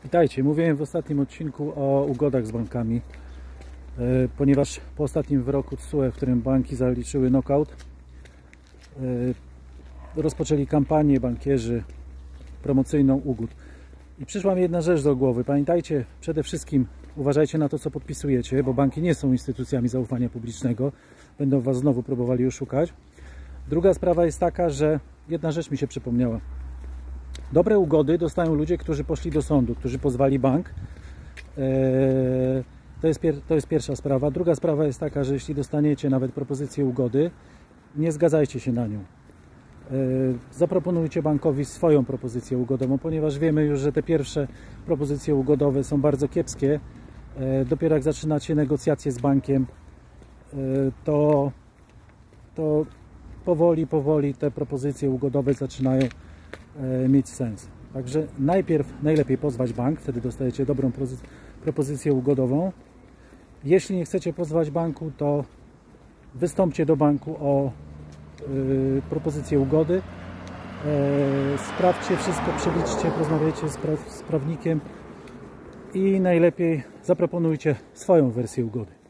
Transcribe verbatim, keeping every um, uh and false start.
Witajcie, mówiłem w ostatnim odcinku o ugodach z bankami, ponieważ po ostatnim wyroku T S U E, w którym banki zaliczyły knockout, rozpoczęli kampanię bankierzy promocyjną ugód. I przyszła mi jedna rzecz do głowy. Pamiętajcie, przede wszystkim uważajcie na to, co podpisujecie, bo banki nie są instytucjami zaufania publicznego. Będą Was znowu próbowali oszukać. Druga sprawa jest taka, że jedna rzecz mi się przypomniała. Dobre ugody dostają ludzie, którzy poszli do sądu, którzy pozwali bank. To jest, to jest pierwsza sprawa. Druga sprawa jest taka, że jeśli dostaniecie nawet propozycję ugody, nie zgadzajcie się na nią. Zaproponujcie bankowi swoją propozycję ugodową, ponieważ wiemy już, że te pierwsze propozycje ugodowe są bardzo kiepskie. Dopiero jak zaczynacie negocjacje z bankiem, to, to powoli, powoli te propozycje ugodowe zaczynają mieć sens. Także najpierw najlepiej pozwać bank, wtedy dostajecie dobrą propozycję ugodową. Jeśli nie chcecie pozwać banku, to wystąpcie do banku o yy, propozycję ugody. Yy, sprawdźcie wszystko, przeliczcie, porozmawiajcie z, pra z prawnikiem i najlepiej zaproponujcie swoją wersję ugody.